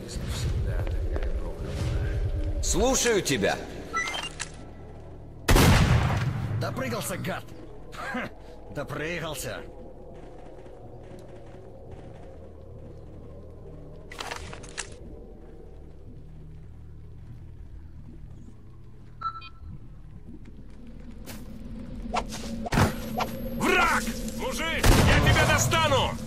Слушаю тебя. Допрыгался, гад! Ха, допрыгался! Враг! Мужик, я тебя достану!